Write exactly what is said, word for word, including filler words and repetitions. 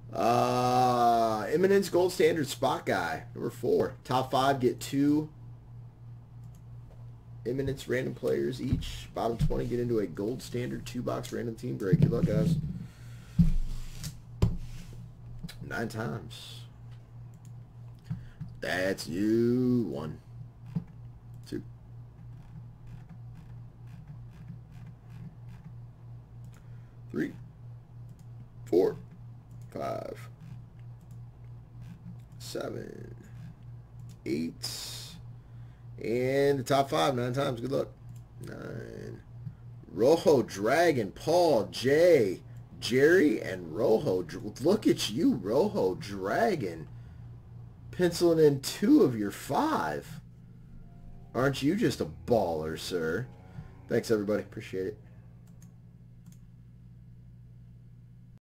Uh, Eminence Gold Standard Spot Guy, number four. Top five get two Eminence random players each. Bottom twenty get into a Gold Standard two-box random team break. Good luck, guys. Nine times. That's you. One. Two. Three. Four. Five. Seven. Eight. And the top five, nine times. Good luck. Nine. Rojo Dragon, Paul, Jay, Jerry, and Rojo. Look at you, Rojo Dragon. Penciling in two of your five. Aren't you just a baller, sir? Thanks, everybody. Appreciate it.